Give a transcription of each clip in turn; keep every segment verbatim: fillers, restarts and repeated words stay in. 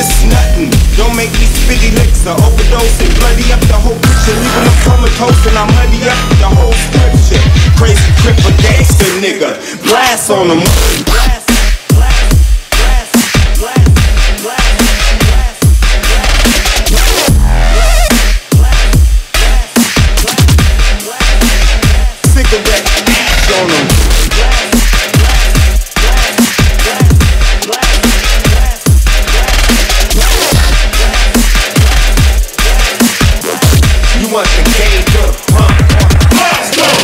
It's nothing, don't make me spitty licks or overdose and bloody up the whole picture, leaving them comatose, and I muddy up the whole scripture. Crazy cripple gangster nigga, blast on them. Cigarette ash on them. You want the gauge up, huh? Let's go!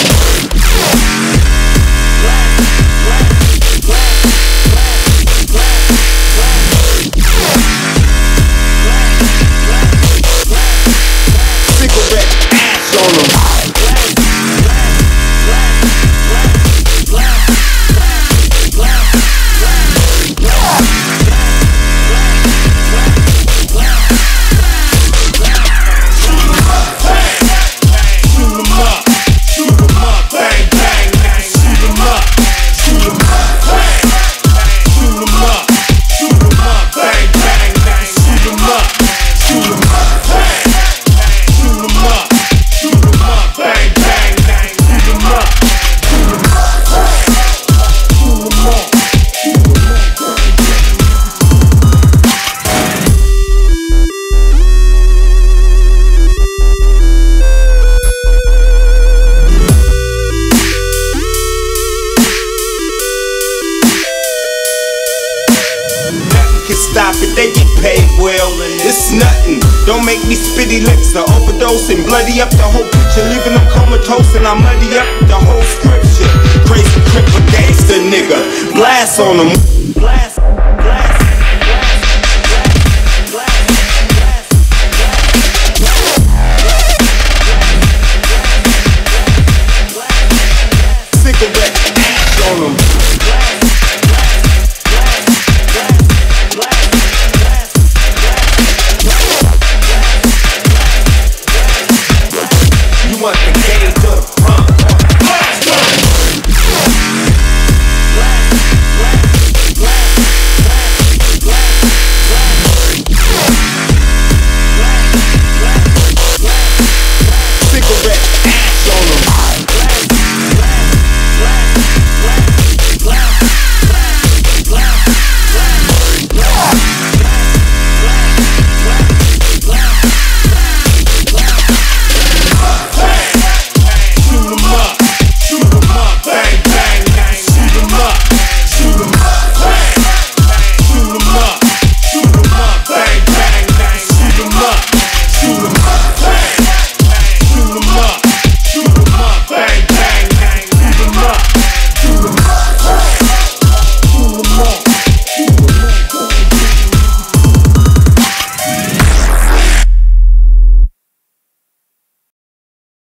Cigarette ash on them. Stop it, they get paid well. It's nothing, don't make me spitty licks or overdose and bloody up the whole picture, leaving them comatose, and I muddy up the whole scripture. Crazy cripple gangster nigga, blast on them. Blast.